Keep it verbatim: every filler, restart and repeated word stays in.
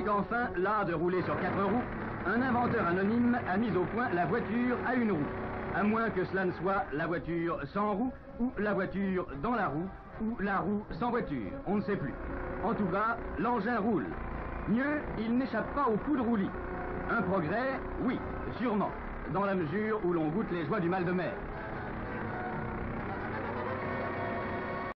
qu'enfin, là de rouler sur quatre roues, un inventeur anonyme a mis au point la voiture à une roue. À moins que cela ne soit la voiture sans roue, ou la voiture dans la roue, ou la roue sans voiture, on ne sait plus. En tout cas, l'engin roule. Mieux, il n'échappe pas au coup de roulis. Un progrès, oui, sûrement, dans la mesure où l'on goûte les joies du mal de mer.